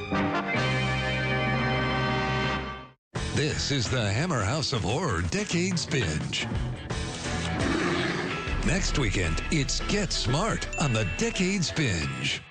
This is the Hammer House of Horror Decades Binge. Next weekend, it's Get Smart on the Decades Binge.